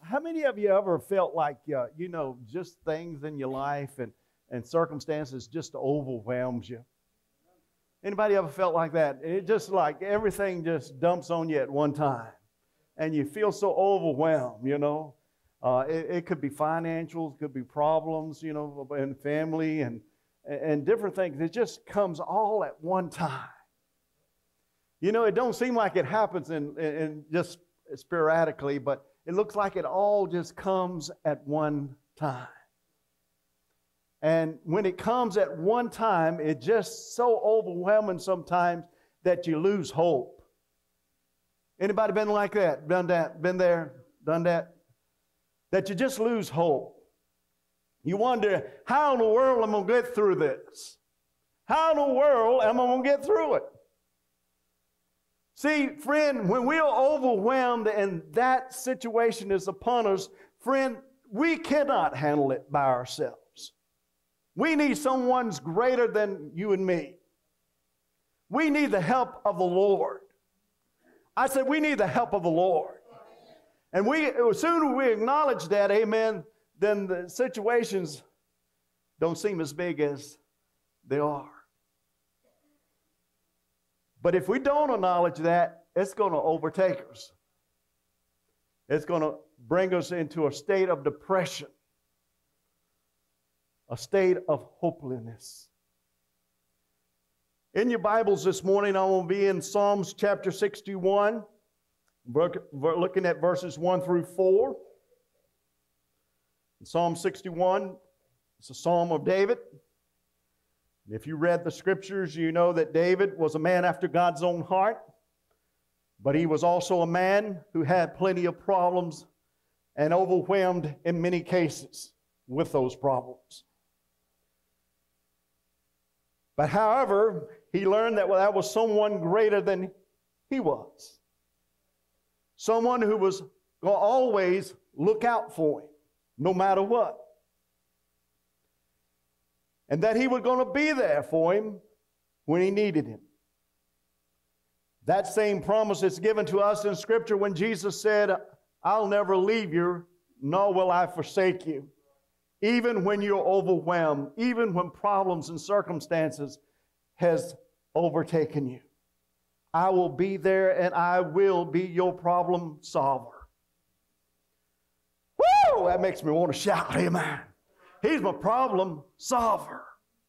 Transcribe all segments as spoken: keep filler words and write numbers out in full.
how many of you ever felt like, uh, you know, just things in your life and, and circumstances just overwhelms you? Anybody ever felt like that? It just like everything just dumps on you at one time. And you feel so overwhelmed, you know. Uh, it, it could be financials, could be problems, you know, in family and, and different things. It just comes all at one time. You know, it don't seem like it happens in, in just sporadically, but it looks like it all just comes at one time. And when it comes at one time, it's just so overwhelming sometimes that you lose hope. Anybody been like that? Done that? Been there? Done that? That you just lose hope. You wonder, how in the world am I going to get through this? How in the world am I going to get through it? See, friend, when we are overwhelmed and that situation is upon us, friend, we cannot handle it by ourselves. We need someone greater than you and me. We need the help of the Lord. I said we need the help of the Lord. And we, as soon as we acknowledge that, amen, then the situations don't seem as big as they are. But if we don't acknowledge that, it's going to overtake us. It's going to bring us into a state of depression, a state of hopelessness. In your Bibles this morning, I will be in Psalms chapter sixty-one, looking at verses one through four. In Psalm sixty-one, it's a psalm of David. If you read the scriptures, you know that David was a man after God's own heart, but he was also a man who had plenty of problems and overwhelmed in many cases with those problems. But however, he learned that well, that was someone greater than he was. Someone who was going to always look out for him, no matter what. And that he was going to be there for him when he needed him. That same promise is given to us in Scripture when Jesus said, I'll never leave you, nor will I forsake you. Even when you're overwhelmed, even when problems and circumstances has overtaken you. I will be there and I will be your problem solver. Woo! That makes me want to shout, amen. He's my problem solver.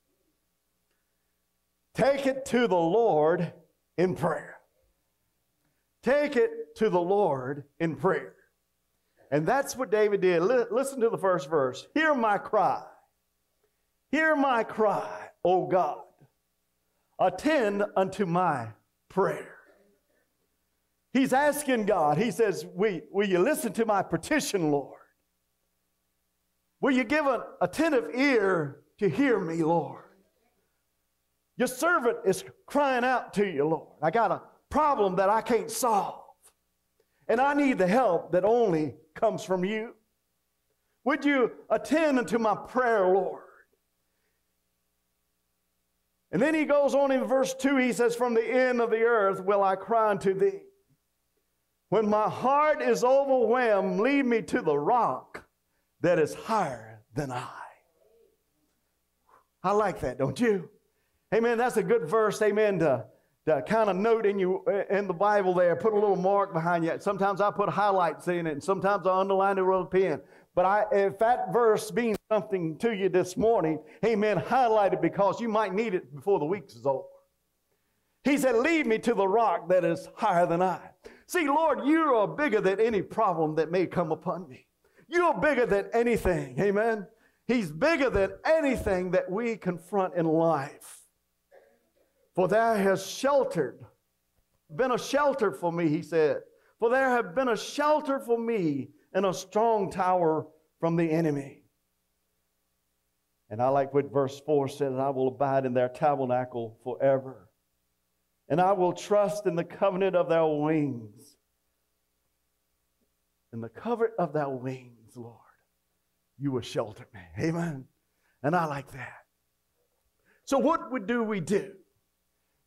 Take it to the Lord in prayer. Take it to the Lord in prayer. And that's what David did. Listen to the first verse. Hear my cry. Hear my cry, O God. Attend unto my prayer. He's asking God. He says, will, will you listen to my petition, Lord? Will you give an attentive ear to hear me, Lord? Your servant is crying out to you, Lord. I got a problem that I can't solve. And I need the help that only comes from you. Would you attend unto my prayer, Lord? And then he goes on in verse two, he says, from the end of the earth will I cry unto thee. When my heart is overwhelmed, lead me to the rock that is higher than I. I like that, don't you? Amen. That's a good verse, amen, to, to kind of note in you in the Bible there. Put a little mark behind you. Sometimes I put highlights in it, and sometimes I underline it with a pen. But I, if that verse means something to you this morning, amen, highlight it because you might need it before the week is over. He said, lead me to the rock that is higher than I. See, Lord, you are bigger than any problem that may come upon me. You are bigger than anything, amen. He's bigger than anything that we confront in life. For there has sheltered, been a shelter for me, he said. For there have been a shelter for me and a strong tower from the enemy. And I like what verse four says, I will abide in their tabernacle forever. And I will trust in the covenant of their wings. In the covenant of their wings, Lord, you will shelter me. Amen. And I like that. So what would do we do?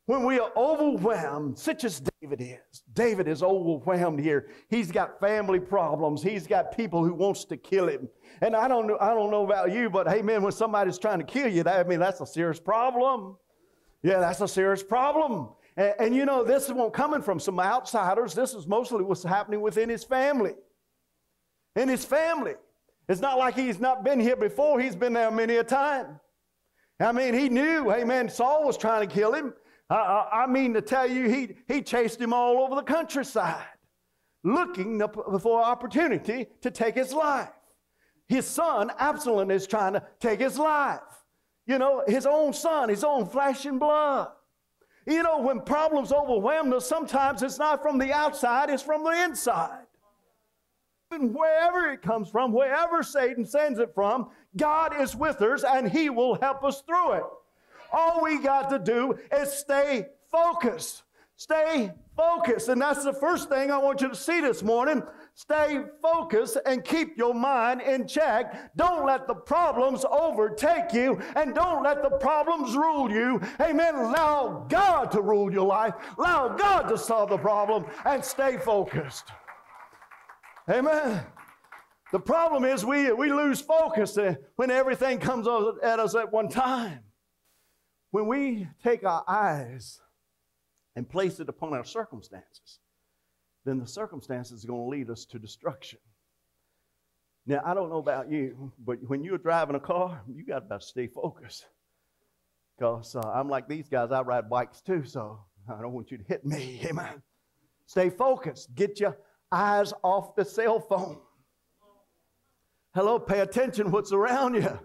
When we are overwhelmed, such as David is. David is overwhelmed here. He's got family problems. He's got people who wants to kill him. And I don't know, I don't know about you, but hey, man, when somebody's trying to kill you, that, I mean, that's a serious problem. Yeah, that's a serious problem. And, and you know, this isn't coming from some outsiders. This is mostly what's happening within his family. In his family. It's not like he's not been here before. He's been there many a time. I mean, he knew, hey, man, Saul was trying to kill him. I, I, I mean to tell you, he, he chased him all over the countryside, looking for an opportunity to take his life. His son, Absalom, is trying to take his life. You know, his own son, his own flesh and blood. You know, when problems overwhelm us, sometimes it's not from the outside, it's from the inside. And wherever it comes from, wherever Satan sends it from, God is with us and he will help us through it. All we got to do is stay focused. Stay focused. And that's the first thing I want you to see this morning. Stay focused and keep your mind in check. Don't let the problems overtake you, and don't let the problems rule you. Amen. Allow God to rule your life. Allow God to solve the problem, and stay focused. Amen. The problem is we, we lose focus when everything comes at us at one time. When we take our eyes and place it upon our circumstances, then the circumstances are going to lead us to destruction. Now, I don't know about you, but when you're driving a car, you got to stay focused. Because uh, I'm like these guys, I ride bikes too, so I don't want you to hit me. Amen. Stay focused. Get your eyes off the cell phone. Hello, pay attention what's around you.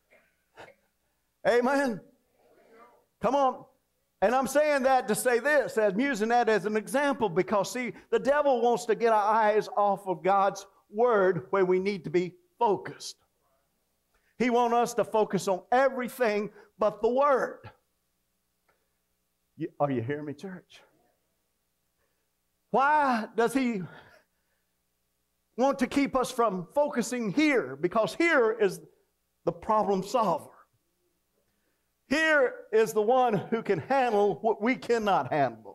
Amen. Come on. And I'm saying that to say this, I'm using that as an example because, see, the devil wants to get our eyes off of God's word where we need to be focused. He wants us to focus on everything but the word. You, are you hearing me, church? Why does he want to keep us from focusing here? Because here is the problem solver. Here is the one who can handle what we cannot handle.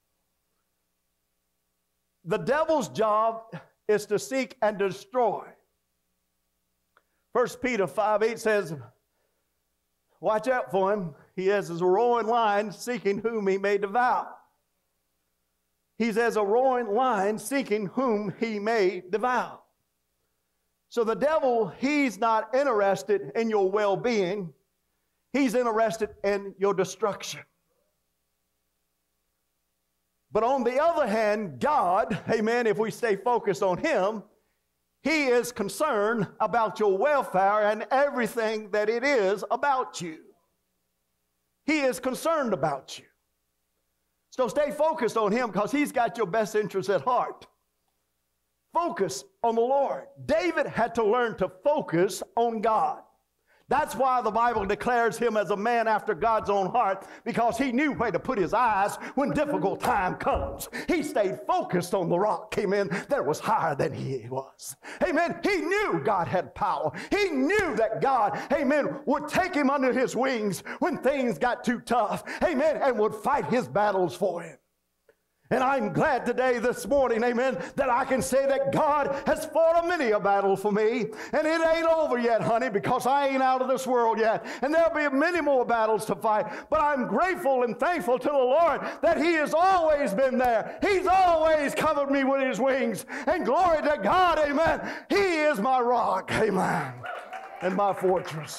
The devil's job is to seek and destroy. First Peter five eight says, watch out for him. He is as a roaring lion seeking whom he may devour. He's as a roaring lion seeking whom he may devour. So the devil, he's not interested in your well-being. He's interested in your destruction. But on the other hand, God, amen, if we stay focused on him, he is concerned about your welfare and everything that it is about you. He is concerned about you. So stay focused on him because he's got your best interest at heart. Focus on the Lord. David had to learn to focus on God. That's why the Bible declares him as a man after God's own heart, because he knew where to put his eyes when difficult time comes. He stayed focused on the rock, amen, that was higher than he was. Amen. He knew God had power. He knew that God, amen, would take him under his wings when things got too tough, amen, and would fight his battles for him. And I'm glad today, this morning, amen, that I can say that God has fought a many a battle for me. And it ain't over yet, honey, because I ain't out of this world yet. And there'll be many more battles to fight. But I'm grateful and thankful to the Lord that he has always been there. He's always covered me with his wings. And glory to God, amen. He is my rock, amen, and my fortress.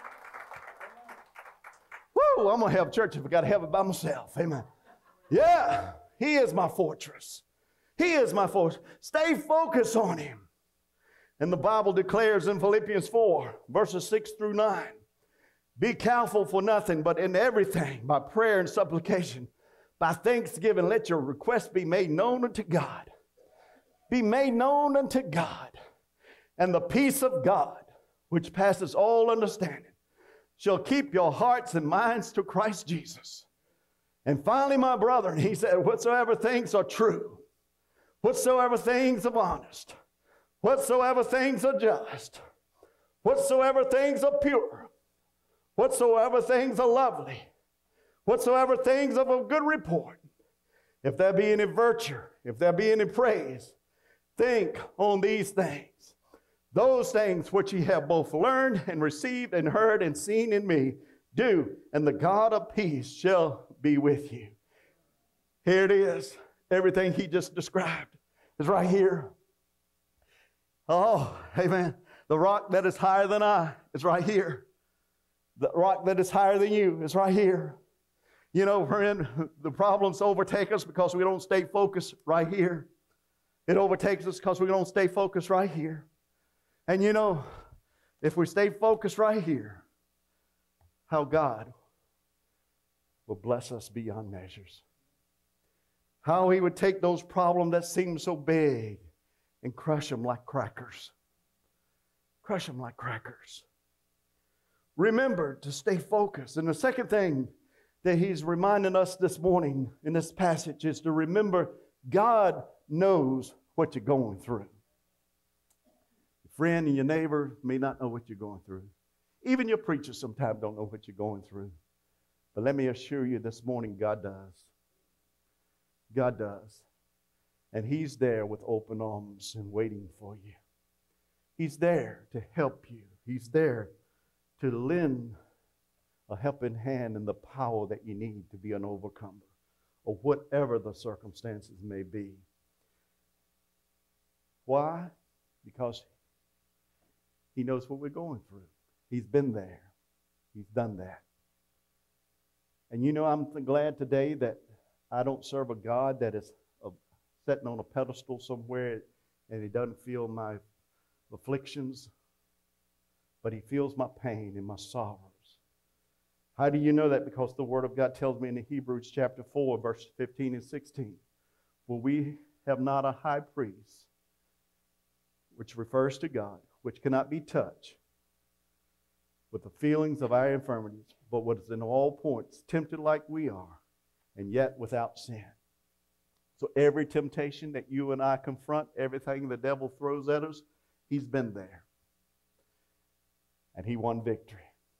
Woo, I'm going to have church if I got to have it by myself, amen. Yeah. He is my fortress. He is my fortress. Stay focused on him. And the Bible declares in Philippians four, verses six through nine, be careful for nothing, but in everything, by prayer and supplication, by thanksgiving, let your requests be made known unto God. Be made known unto God. And the peace of God, which passes all understanding, shall keep your hearts and minds to Christ Jesus. And finally, my brother, he said, whatsoever things are true, whatsoever things are honest, whatsoever things are just, whatsoever things are pure, whatsoever things are lovely, whatsoever things of a good report, if there be any virtue, if there be any praise, think on these things. Those things which ye have both learned and received and heard and seen in me, do, and the God of peace shall be with you. Here it is. Everything he just described is right here. Oh, amen. The rock that is higher than I is right here. The rock that is higher than you is right here. You know, friend, the problems overtake us because we don't stay focused right here. It overtakes us because we don't stay focused right here. And you know, if we stay focused right here, how God will bless us beyond measures. How he would take those problems that seem so big and crush them like crackers. Crush them like crackers. Remember to stay focused. And the second thing that he's reminding us this morning in this passage is to remember God knows what you're going through. Your friend and your neighbor may not know what you're going through. Even your preacher sometimes don't know what you're going through. But let me assure you this morning, God does. God does. And he's there with open arms and waiting for you. He's there to help you. He's there to lend a helping hand and the power that you need to be an overcomer, or whatever the circumstances may be. Why? Because he knows what we're going through. He's been there. He's done that. And you know, I'm glad today that I don't serve a God that is uh, sitting on a pedestal somewhere and he doesn't feel my afflictions, but he feels my pain and my sorrows. How do you know that? Because the Word of God tells me in the Hebrews chapter four, verses fifteen and sixteen, for we have not a high priest, which refers to God, which cannot be touched with the feelings of our infirmities, but what is in all points tempted like we are, and yet without sin. So every temptation that you and I confront, everything the devil throws at us, he's been there. And he won victory.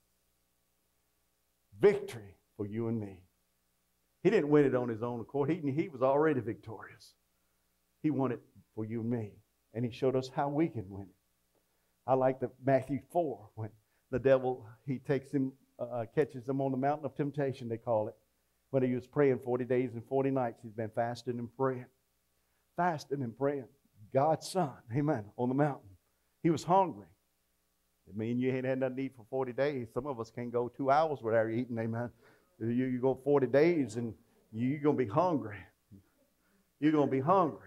Victory for you and me. He didn't win it on his own accord. He, he was already victorious. He won it for you and me. And he showed us how we can win it. I like the Matthew four, when the devil, he takes him, uh, catches him on the mountain of temptation, they call it. When he was praying forty days and forty nights, he's been fasting and praying. Fasting and praying. God's Son, amen, on the mountain. He was hungry. I mean, you ain't had nothing to eat for forty days. Some of us can't go two hours without eating, amen. You, you go forty days and you, you're going to be hungry. You're going to be hungry.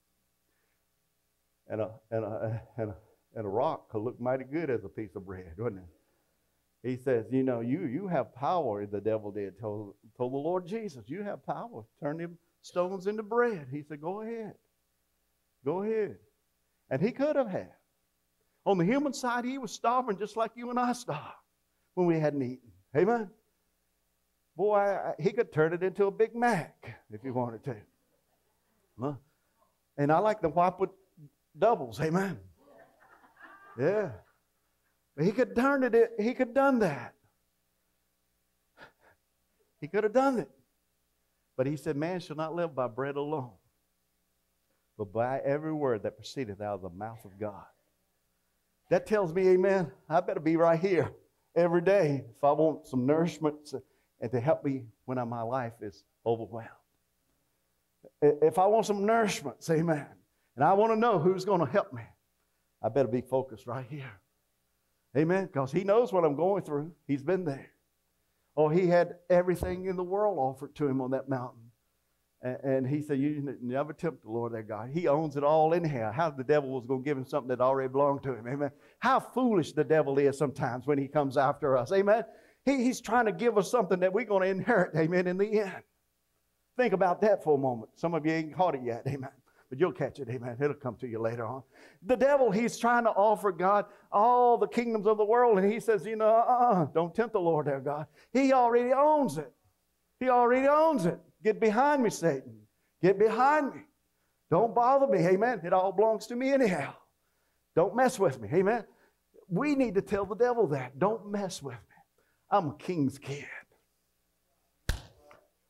And a, and, a, and, a, and a rock could look mighty good as a piece of bread, wouldn't it? He says, you know, you, you have power, the devil did, told, told the Lord Jesus, you have power. Turn them stones into bread. He said, go ahead. Go ahead. And he could have had. On the human side, he was starving just like you and I starved when we hadn't eaten. Amen? Boy, I, he could turn it into a Big Mac if he wanted to. Huh? And I like the Whopper doubles. Amen? Yeah. He could turn it, he could have done that. He could have done it. But he said, man shall not live by bread alone, but by every word that proceedeth out of the mouth of God. That tells me, amen, I better be right here every day if I want some nourishment and to help me when my life is overwhelmed. If I want some nourishment, say amen, and I want to know who's going to help me, I better be focused right here. Amen, because he knows what I'm going through. He's been there. Oh, he had everything in the world offered to him on that mountain. And, and he said, you never tempt the Lord their God. He owns it all in here. How the devil was going to give him something that already belonged to him. Amen. How foolish the devil is sometimes when he comes after us. Amen. He, he's trying to give us something that we're going to inherit. Amen. In the end. Think about that for a moment. Some of you ain't caught it yet. Amen. But you'll catch it, amen. It'll come to you later on. The devil, he's trying to offer God all the kingdoms of the world. And he says, you know, uh-uh, don't tempt the Lord their God. He already owns it. He already owns it. Get behind me, Satan. Get behind me. Don't bother me, amen. It all belongs to me anyhow. Don't mess with me, amen. We need to tell the devil that. Don't mess with me. I'm a king's kid.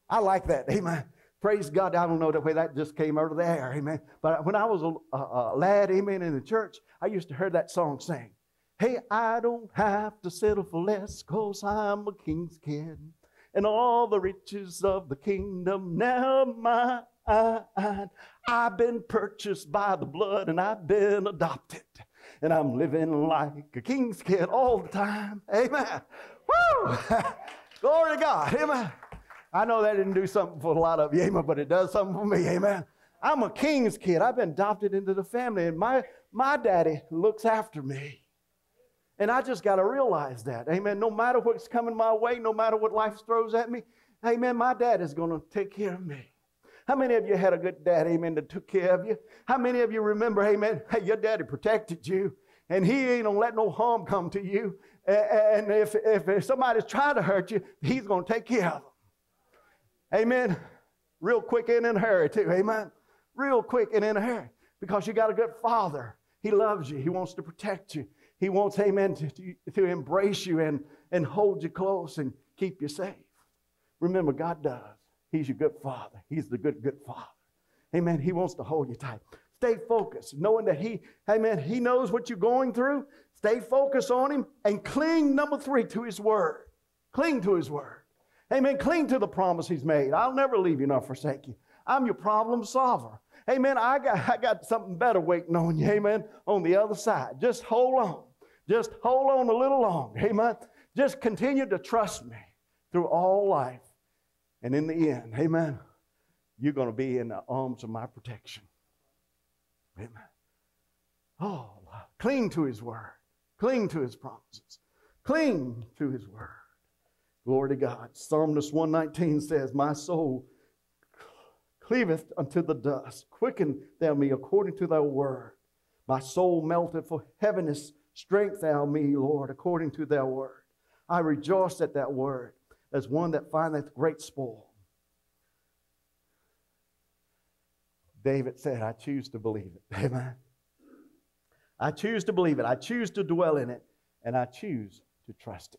I like that. Amen. Praise God. I don't know the way that just came out of the air. Amen. But when I was a, a, a lad, amen, in the church, I used to hear that song sing. Hey, I don't have to settle for less because I'm a king's kid. And all the riches of the kingdom now mine. I've been purchased by the blood and I've been adopted. And I'm living like a king's kid all the time. Amen. Woo! Glory to God. Amen. I know that didn't do something for a lot of you, amen, but it does something for me. Amen. I'm a king's kid. I've been adopted into the family, and my, my daddy looks after me. And I just got to realize that. Amen. No matter what's coming my way, no matter what life throws at me, amen, my dad is going to take care of me. How many of you had a good dad, amen, that took care of you? How many of you remember, amen, hey, your daddy protected you, and he ain't going to let no harm come to you. And if, if, if somebody's trying to hurt you, he's going to take care of them. Amen. Real quick and in a hurry, too. Amen. Real quick and in a hurry. Because you got a good father. He loves you. He wants to protect you. He wants, amen, to, to, to embrace you and, and hold you close and keep you safe. Remember, God does. He's your good father. He's the good, good father. Amen. He wants to hold you tight. Stay focused, knowing that he, amen, he knows what you're going through. Stay focused on him and cling, number three, to his word. Cling to his word. Amen. Cling to the promise he's made. I'll never leave you nor forsake you. I'm your problem solver. Amen. I got, I got something better waiting on you. Amen. On the other side. Just hold on. Just hold on a little longer. Amen. Just continue to trust me through all life. And in the end, amen, you're going to be in the arms of my protection. Amen. Oh, cling to his word. Cling to his promises. Cling to his word. Glory to God. Psalmist one nineteen says, my soul cleaveth unto the dust. Quicken thou me according to thy word. My soul melteth for heaviness. Strength thou me, Lord, according to thy word. I rejoice at that word as one that findeth great spoil. David said, I choose to believe it. Amen. I choose to believe it. I choose to dwell in it. And I choose to trust it.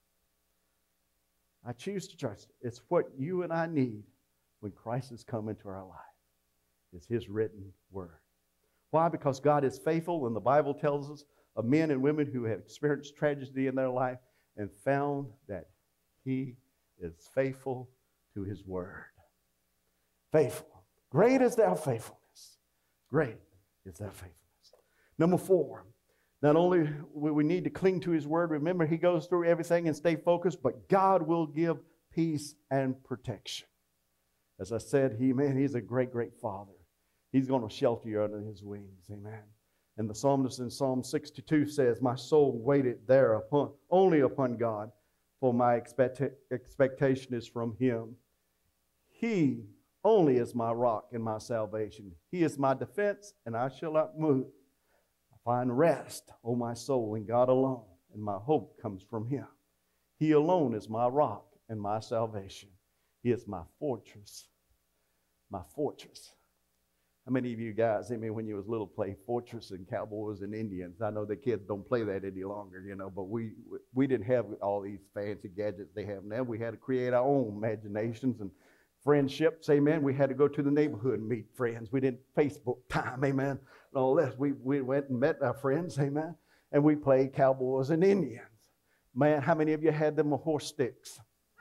I choose to trust it. It's what you and I need when Christ has come into our life. It's his written word. Why? Because God is faithful, and the Bible tells us of men and women who have experienced tragedy in their life and found that he is faithful to his word. Faithful. Great is thy faithfulness. Great is thy faithfulness. Number four, not only will we need to cling to his word, remember he goes through everything and stay focused, but God will give peace and protection. As I said, he, man, he's a great, great father. He's going to shelter you under his wings. Amen. And the psalmist in Psalm sixty-two says, my soul waited there upon, only upon God, for my expect, expectation is from him. He only is my rock and my salvation. He is my defense, and I shall not move. I find rest, O my soul, in God alone, and my hope comes from him. He alone is my rock and my salvation. He is my fortress, my fortress. How many of you guys, I mean, when you was little, play Fortress and Cowboys and Indians? I know the kids don't play that any longer, you know, but we we didn't have all these fancy gadgets they have now. We had to create our own imaginations and friendships, amen. We had to go to the neighborhood and meet friends. We didn't Facebook time, amen, and all this. We, we went and met our friends, amen, and we played Cowboys and Indians. Man, how many of you had them horse sticks?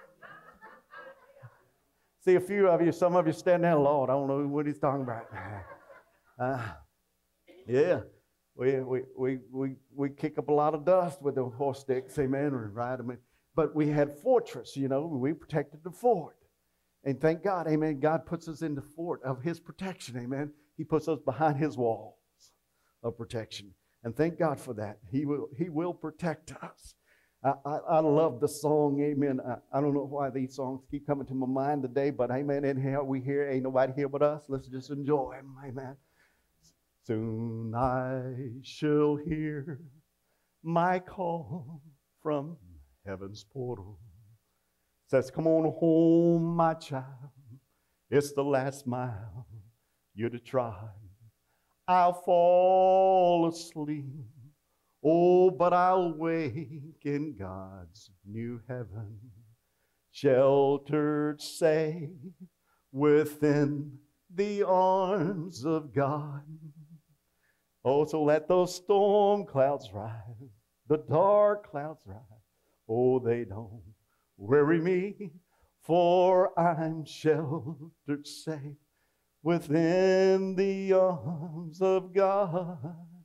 See, a few of you, some of you stand there, Lord, I don't know what he's talking about. Uh, yeah, we, we, we, we, we kick up a lot of dust with the horse sticks, amen, and ride them in. But we had fortress, you know, we protected the fort. And thank God, amen, God puts us in the fort of his protection, amen. He puts us behind his walls of protection. And thank God for that. He will, he will protect us. I, I, I love the song, amen. I, I don't know why these songs keep coming to my mind today, but amen, in here we hear, ain't nobody here but us. Let's just enjoy them, amen. Soon I shall hear my call from heaven's portal. Says, come on home, my child. It's the last mile you're to try. I'll fall asleep. Oh, but I'll wake in God's new heaven. sheltered safe within the arms of God. Oh, so let those storm clouds rise, the dark clouds rise. Oh, they don't worry me, for I'm sheltered safe within the arms of God.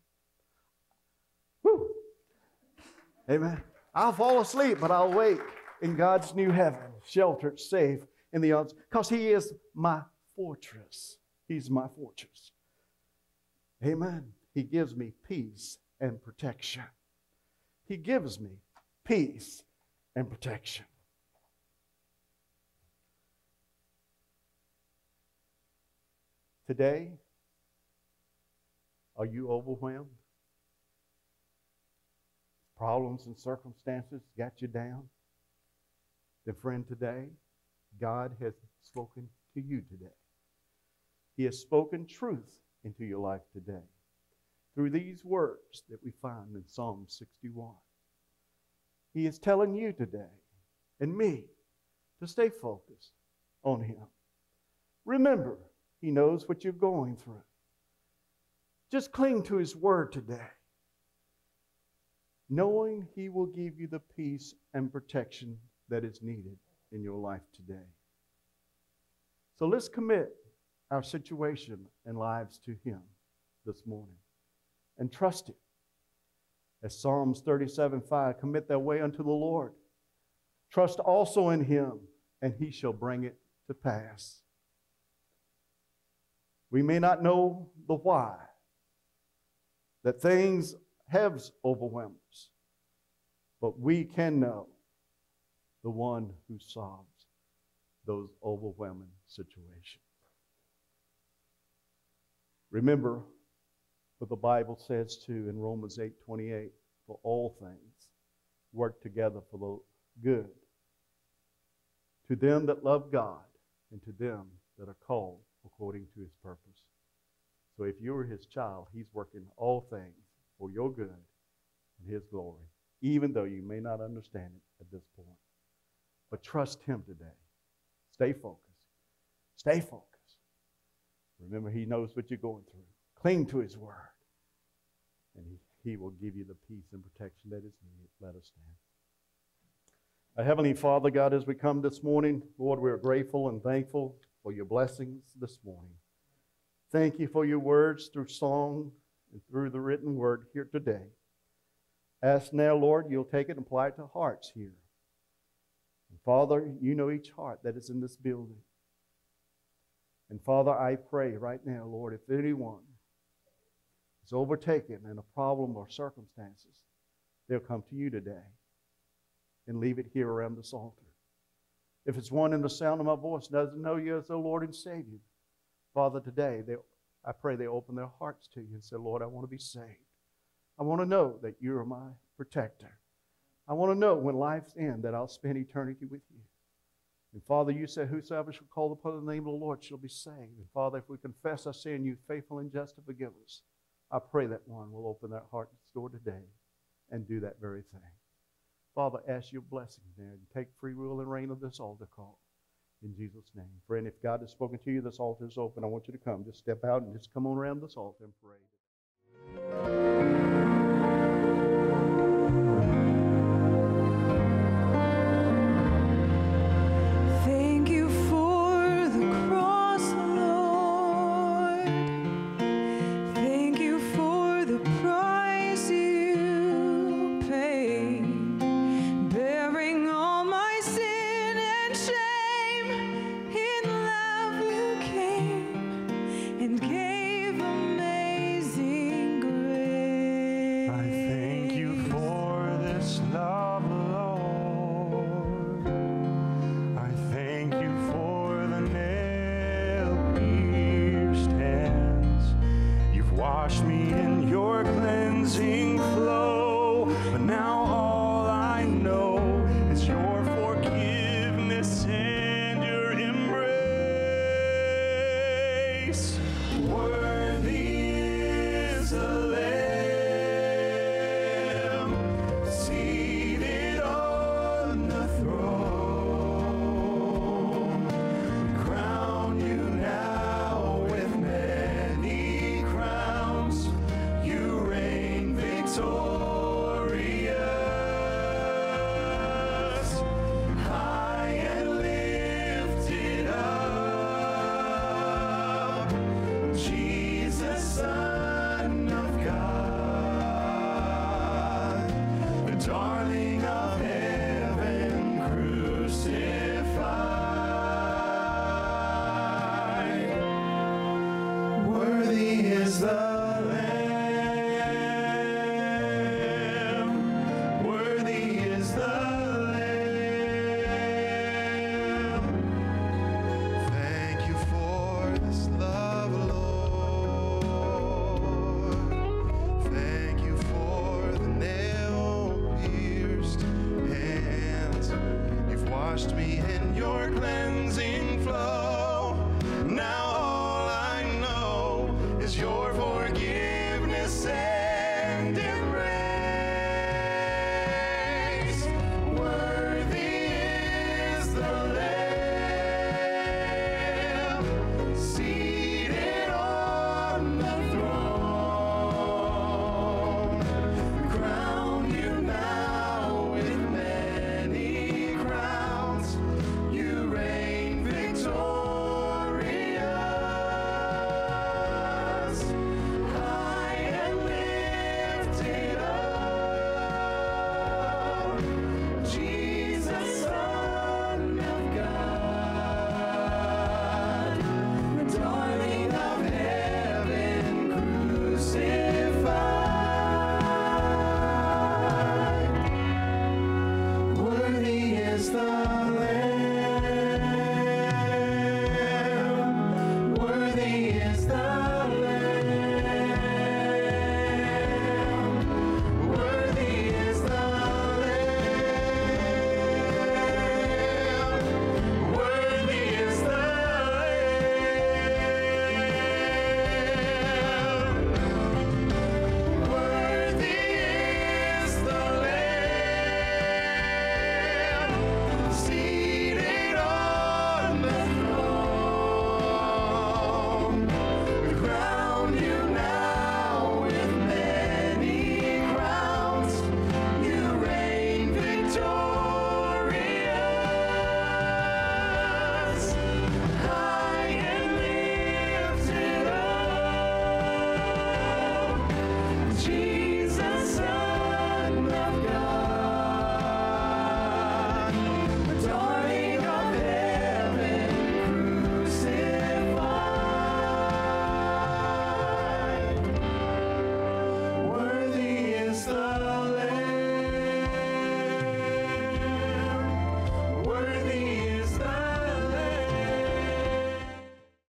Whew. Amen. I'll fall asleep, but I'll wake in God's new heaven, sheltered safe in the arms, because He is my fortress. He's my fortress. Amen. He gives me peace and protection. He gives me peace and protection. Today, are you overwhelmed? Problems and circumstances got you down? Then, friend, today, God has spoken to you today. He has spoken truth into your life today through these words that we find in Psalm sixty-one. He is telling you today and me to stay focused on Him. Remember, He knows what you're going through. Just cling to His word today, knowing He will give you the peace and protection that is needed in your life today. So let's commit our situation and lives to Him this morning and trust Him. As Psalms thirty-seven five, commit thy way unto the Lord. Trust also in Him, and He shall bring it to pass. We may not know the why that things have overwhelmed us, but we can know the one who solves those overwhelming situations. Remember what the Bible says too in Romans eight twenty-eight, for all things work together for the good to them that love God and to them that are called according to His purpose. So if you're His child, He's working all things for your good and His glory, even though you may not understand it at this point. But trust Him today. Stay focused. Stay focused. Remember, He knows what you're going through. Cling to His word, and He, he will give you the peace and protection that is needed. Let us stand. Our Heavenly Father, God, as we come this morning, Lord, we are grateful and thankful for your blessings this morning. Thank you for your words through song and through the written word here today. Ask now, Lord, you'll take it and apply it to hearts here. And Father, you know each heart that is in this building. And Father, I pray right now, Lord, if anyone is overtaken in a problem or circumstances, they'll come to you today and leave it here around this altar. If it's one in the sound of my voice doesn't know you as their Lord and Savior, Father, today, they, I pray they open their hearts to you and say, Lord, I want to be saved. I want to know that you are my protector. I want to know when life's end that I'll spend eternity with you. And Father, you said, whosoever shall call upon the name of the Lord shall be saved. And Father, if we confess our sin, you faithful and just to forgive us. I pray that one will open their heart and door today and do that very thing. Father, ask your blessing there and take free rule and reign of this altar call. In Jesus' name. Friend, if God has spoken to you, this altar is open. I want you to come. Just step out and just come on around this altar and pray.